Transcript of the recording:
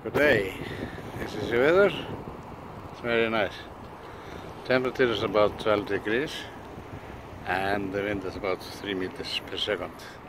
Good day. This is the weather. It's very nice. Temperature is about 12 degrees and the wind is about 3 meters per second.